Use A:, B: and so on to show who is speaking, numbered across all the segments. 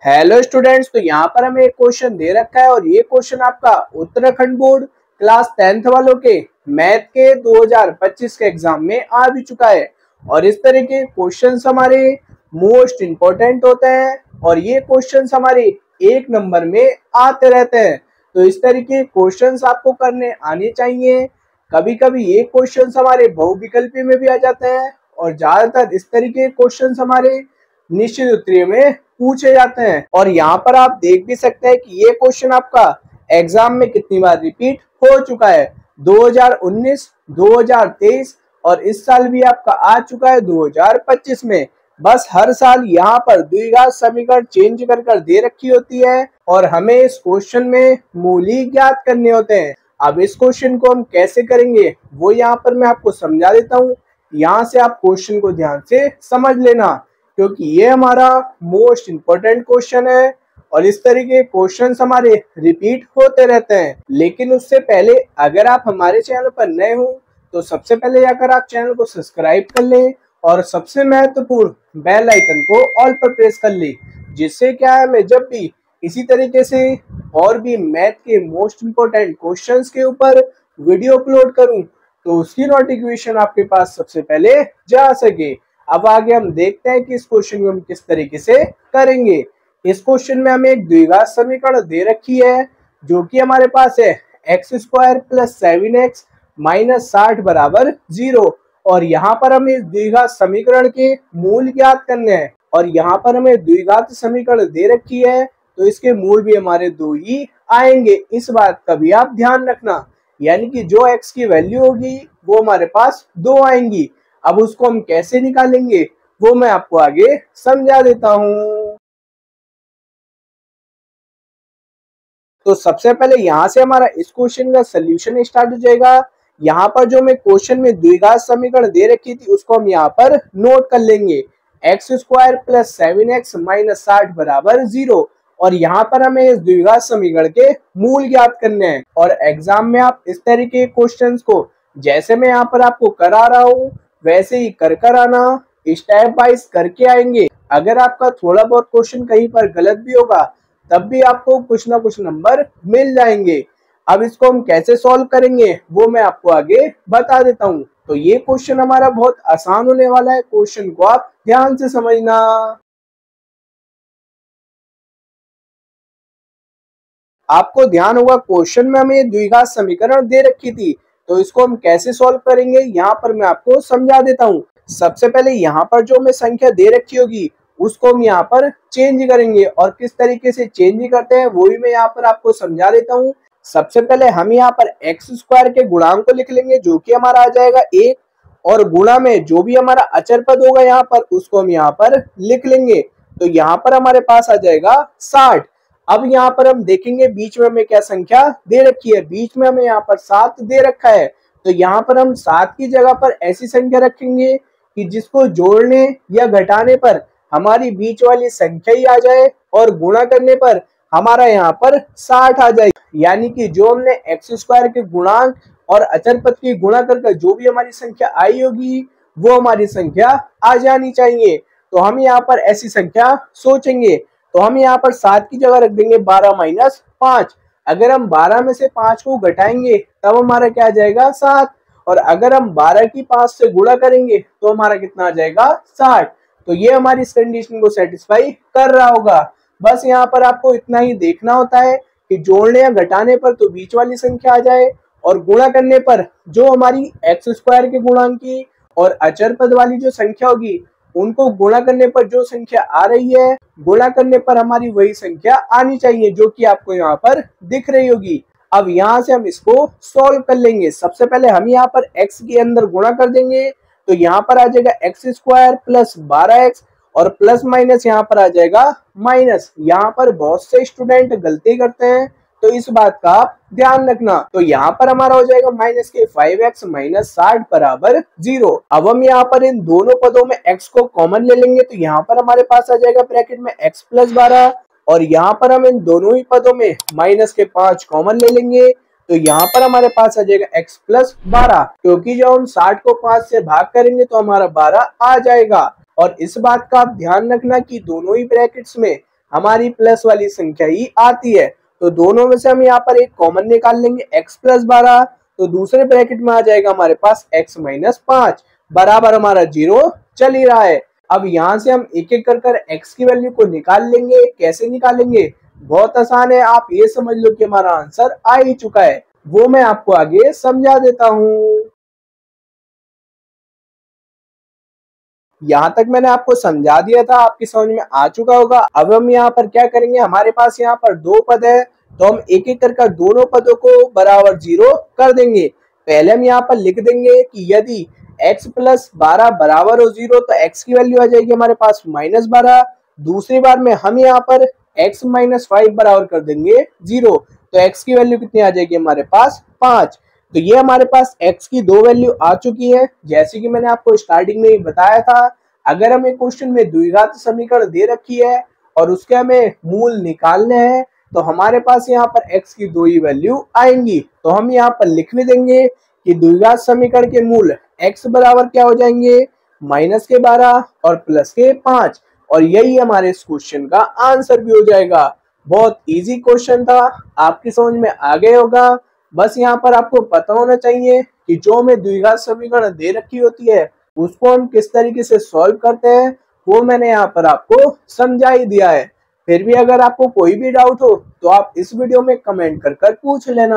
A: Hello students, तो यहाँ पर हमें एक क्वेश्चन दे रखा है और ये क्वेश्चन आपका उत्तराखंड बोर्ड क्लास 10th वालों के मैथ के 2025 के एग्जाम में आ भी चुका है। और इस तरह के क्वेश्चंस हमारे मोस्ट इम्पोर्टेंट होते हैं और ये क्वेश्चंस हमारे एक नंबर में आते रहते हैं। तो इस तरह के क्वेश्चंस आपको करने आने चाहिए। कभी कभी ये क्वेश्चंस हमारे बहुविकल्पी में भी आ जाते हैं और ज्यादातर इस तरीके के क्वेश्चंस हमारे निश्चित उत्तरीय में पूछे जाते हैं। और यहाँ पर आप देख भी सकते हैं कि ये क्वेश्चन आपका एग्जाम में कितनी बार रिपीट हो चुका है। 2019, 2023 और इस साल भी आपका आ चुका है 2025 में। बस हर साल यहाँ पर द्विघात समीकरण चेंज कर दे रखी होती है और हमें इस क्वेश्चन में मूल ज्ञात करने होते हैं। अब इस क्वेश्चन को हम कैसे करेंगे वो यहाँ पर मैं आपको समझा देता हूँ। यहाँ से आप क्वेश्चन को ध्यान से समझ लेना क्योंकि ये हमारा मोस्ट इम्पोर्टेंट क्वेश्चन है और इस तरीके के क्वेश्चंस हमारे रिपीट होते रहते हैं। लेकिन उससे पहले अगर आप हमारे चैनल पर नए हो तो सबसे पहले जाकर आप चैनल को सब्सक्राइब कर लें और सबसे महत्वपूर्ण बेल आइकन को ऑल पर प्रेस कर लें, जिससे क्या है मैं जब भी इसी तरीके से और भी मैथ के मोस्ट इम्पोर्टेंट क्वेश्चंस के ऊपर वीडियो अपलोड करूं तो उसकी नोटिफिकेशन आपके पास सबसे पहले जा सके। अब आगे हम देखते हैं कि इस क्वेश्चन को हम किस तरीके से करेंगे। इस क्वेश्चन में हमें एक द्विघात समीकरण दे रखी है जो कि हमारे पास है x² + 7x - 60 बराबर 0 और यहाँ पर हमें इस द्विघात समीकरण के मूल ज्ञात करने हैं। और यहाँ पर हमें द्विघात समीकरण दे रखी है तो इसके मूल भी हमारे दो ही आएंगे। इस बात का भी आप ध्यान रखना, यानी कि जो x की वैल्यू होगी वो हमारे पास 2 आएंगी। अब उसको हम कैसे निकालेंगे वो मैं आपको आगे समझा देता हूं। तो सबसे पहले यहां से हमारा इस क्वेश्चन का सलूशन स्टार्ट हो जाएगा। यहाँ पर जो मैं क्वेश्चन में द्विघात समीकरण दे रखी थी उसको हम यहाँ पर नोट कर लेंगे। x² + 7x - 60 बराबर 0 और यहाँ पर हमें इस द्विघात समीकरण के मूल ज्ञात करने हैं। और एग्जाम में आप इस तरीके के क्वेश्चंस को जैसे मैं यहाँ पर आपको करा रहा हूँ वैसे ही कर आना, स्टेप वाइज करके आएंगे। अगर आपका थोड़ा बहुत क्वेश्चन कहीं पर गलत भी होगा तब भी आपको कुछ ना कुछ नंबर मिल जाएंगे। अब इसको हम कैसे सॉल्व करेंगे वो मैं आपको आगे बता देता हूँ। तो ये क्वेश्चन हमारा बहुत आसान होने वाला है, क्वेश्चन को आप ध्यान से समझना। आपको ध्यान होगा क्वेश्चन में हमें द्विघात समीकरण दे रखी थी तो इसको हम कैसे सॉल्व करेंगे यहाँ पर मैं आपको समझा देता हूँ। सबसे पहले यहाँ पर जो हमें संख्या दे रखी होगी उसको हम यहाँ पर चेंज करेंगे और किस तरीके से चेंज करते हैं वो भी मैं यहाँ पर आपको समझा देता हूँ। सबसे पहले हम यहाँ पर x² के गुणांक को लिख लेंगे जो कि हमारा आ जाएगा 1 और गुणा में जो भी हमारा अचर पद होगा यहाँ पर उसको हम यहाँ पर लिख लेंगे। तो यहाँ पर हमारे पास आ जाएगा 60। अब यहाँ पर हम देखेंगे बीच में हमें क्या संख्या दे रखी है, बीच में हमें यहाँ पर 7 दे रखा है। तो यहाँ पर हम 7 की जगह पर ऐसी संख्या रखेंगे कि जिसको जोड़ने या घटाने पर हमारी बीच वाली संख्या ही आ जाए और गुणा करने पर हमारा यहाँ पर 60 आ जाए। यानी कि जो हमने x² के गुणांक और अचर पद की गुणा करके जो भी हमारी संख्या आई होगी वो हमारी संख्या आ जानी चाहिए। तो हम यहाँ पर ऐसी संख्या सोचेंगे तो हम यहाँ पर 7 की जगह रख देंगे 12 - 5। अगर हम 12 में से 5 को घटाएंगे तब हमारा क्या आ जाएगा 7 और अगर हम 12 की 5 से गुणा करेंगे तो हमारा कितना आ जाएगा 60। तो ये हमारी इस कंडीशन को सेटिस्फाई कर रहा होगा। बस यहाँ पर आपको इतना ही देखना होता है कि जोड़ने या घटाने पर तो बीच वाली संख्या आ जाए और गुणा करने पर जो हमारी x² के गुणांक की और अचर पद वाली जो संख्या होगी उनको गुणा करने पर जो संख्या आ रही है गुणा करने पर हमारी वही संख्या आनी चाहिए जो कि आपको यहाँ पर दिख रही होगी। अब यहाँ से हम इसको सॉल्व कर लेंगे। सबसे पहले हम यहाँ पर x के अंदर गुणा कर देंगे तो यहाँ पर आ जाएगा x² + 12x और प्लस माइनस यहाँ पर आ जाएगा माइनस। यहाँ पर बहुत से स्टूडेंट गलती करते हैं तो इस बात का आप ध्यान रखना। तो यहाँ पर हमारा हो जाएगा -5x - 60 बराबर 0। अब हम यहाँ पर इन दोनों पदों में x को कॉमन ले लेंगे तो यहाँ पर हमारे पास आ जाएगा ब्रैकेट में x + 12 और यहाँ पर हम इन दोनों ही पदों में -5 कॉमन ले लेंगे तो यहाँ पर हमारे पास आ जाएगा x + 12 क्योंकि जब हम 60 को 5 से भाग करेंगे तो हमारा 12 आ जाएगा। और इस बात का आप ध्यान रखना कि दोनों ही ब्रैकेट्स में हमारी प्लस वाली संख्या ही आती है। तो दोनों में से हम यहाँ पर एक कॉमन निकाल लेंगे x प्लस 12, तो दूसरे ब्रैकेट में आ जाएगा हमारे पास x माइनस 5 बराबर हमारा 0 चल ही रहा है। अब यहाँ से हम एक एक कर x की वैल्यू को निकाल लेंगे। कैसे निकालेंगे, बहुत आसान है, आप ये समझ लो कि हमारा आंसर आ ही चुका है, वो मैं आपको आगे समझा देता हूँ। यहाँ तक मैंने आपको समझा दिया था, आपकी समझ में आ चुका होगा। अब हम यहाँ पर क्या करेंगे, हमारे पास यहाँ पर दो पद है, तो हम एक एक कर दोनों पदों को बराबर 0 कर देंगे। पहले हम यहाँ पर लिख देंगे कि यदि x प्लस 12 बराबर हो 0 तो x की वैल्यू आ जाएगी हमारे पास माइनस 12। दूसरी बार में हम यहाँ पर x माइनस 5 बराबर कर देंगे 0, तो x की वैल्यू कितनी आ जाएगी हमारे पास 5। तो ये हमारे पास x की दो वैल्यू आ चुकी है। जैसे कि मैंने आपको स्टार्टिंग में ही बताया था, अगर हमें क्वेश्चन में द्विघात समीकरण दे रखी है और उसके हमें मूल निकालने हैं तो हमारे पास यहाँ पर x की दो ही वैल्यू आएंगी। तो हम यहाँ पर लिख भी देंगे कि द्विघात समीकरण के मूल x बराबर क्या हो जाएंगे, माइनस के 12 और प्लस के 5, और यही हमारे इस क्वेश्चन का आंसर भी हो जाएगा। बहुत इजी क्वेश्चन था, आपकी समझ में आ गया होगा। बस यहाँ पर आपको पता होना चाहिए कि जो हमें द्विघात समीकरण दे रखी होती है उसको हम किस तरीके से सॉल्व करते हैं, वो मैंने यहाँ पर आपको समझा ही दिया है। फिर भी अगर आपको कोई भी डाउट हो तो आप इस वीडियो में कमेंट कर पूछ लेना।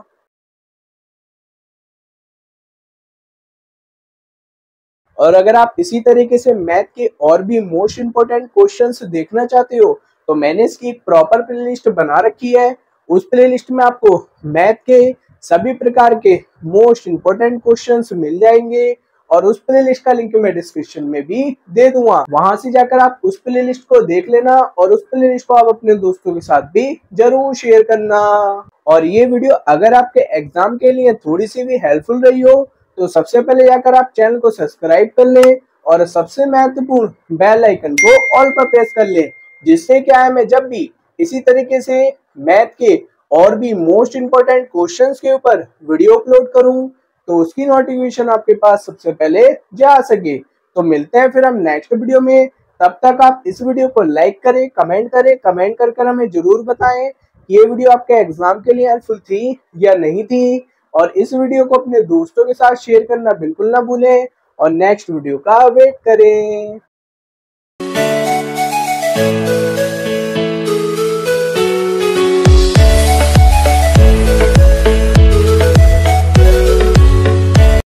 A: और अगर आप इसी तरीके से मैथ के और भी मोस्ट इंपोर्टेंट क्वेश्चंस देखना चाहते हो तो मैंने इसकी एक प्रॉपर प्लेलिस्ट बना रखी है। उस प्लेलिस्ट में आपको मैथ के सभी प्रकार के मोस्ट इंपोर्टेंट क्वेश्चंस मिल जाएंगे, और उस प्लेलिस्ट का लिंक मैं डिस्क्रिप्शन में भी दे दूंगा। वहां से जाकर आप उस प्लेलिस्ट को देख लेना और उस प्लेलिस्ट को आप अपने दोस्तों के साथ भी जरूर शेयर करना। और ये वीडियो अगर आपके एग्जाम के लिए थोड़ी सी भी हेल्पफुल रही हो तो सबसे पहले जाकर आप चैनल को सब्सक्राइब कर लें और सबसे महत्वपूर्ण बेल आइकन को ऑल पर प्रेस कर लें, जिससे क्या है मैं जब भी इसी तरीके से मैथ के और भी मोस्ट इंपोर्टेंट क्वेश्चंस के ऊपर वीडियो अपलोड करूं तो उसकी नोटिफिकेशन आपके पास सबसे पहले जा सके। तो मिलते हैं फिर हम नेक्स्ट वीडियो में। तब तक आप इस वीडियो को लाइक करें, कमेंट कर हमें जरूर बताएं कि ये वीडियो आपके एग्जाम के लिए हेल्पफुल थी या नहीं थी। और इस वीडियो को अपने दोस्तों के साथ शेयर करना बिल्कुल ना भूलें और नेक्स्ट वीडियो का वेट करें।